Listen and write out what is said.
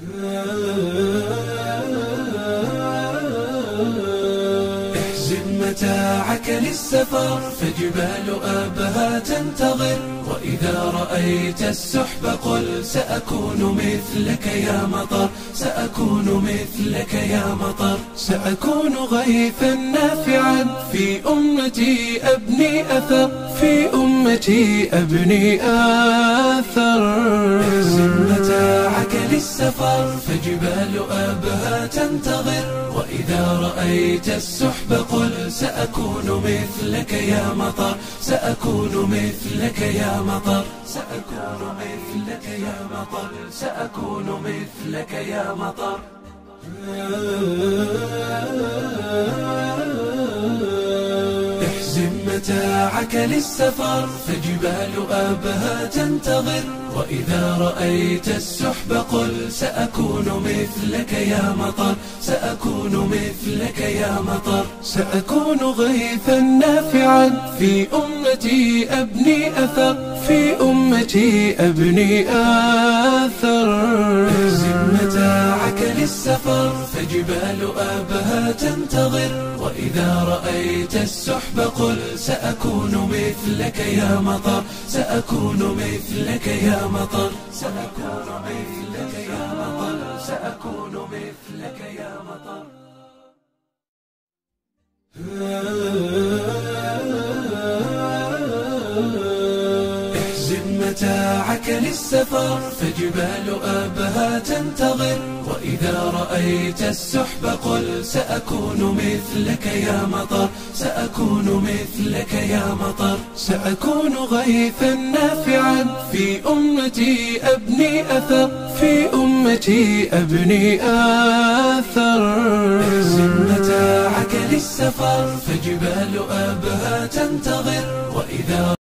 احزم متاعك للسفر فجبال أبها تنتظر، وإذا رأيت السحب قل سأكون مثلك يا مطر، سأكون مثلك يا مطر. سأكون غيثا نافعا في أمتي أبني أثر، في أمتي أبني أثر. احزم متاعك للسفر فجبال أبها تنتظر، وإذا رأيت السحب قل سأكون مثلك يا مطر، سأكون مثلك يا مطر، سأكون مثلك يا مطر، سأكون مثلك يا مطر. احزم متاعك للسفر فجبال أبها تنتظر، وإذا رأيت السحب قل سأكون مثلك يا مطر، سأكون مثلك يا مطر. سأكون غيثا نافعا في أمتي أبني أثر، في أمتي أبني أثر. احزم متاعك للسفر فجبال أبها تنتظر، وإذا رأيت السحب قل سأكون مثلك يا مطر، سأكون مثلك يا مطر، سأكون مثلك يا مطر، سأكون مثلك يا مطر. احزم متاعك للسفر فجبال أبها تنتظر، وإذا رأيت السحب قل سأكون مثلك يا مطر، سأكون مثلك يا مطر. سأكون غيثا نافعا في أمتي أبني أثر، في أمتي أبني أثر. احزم متاعك للسفر فجبال أبها تنتظر، وإذا